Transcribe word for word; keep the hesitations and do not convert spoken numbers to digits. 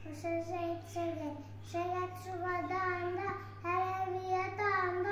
Söz etseydi, şerat şu vadağında, her evi yatağında.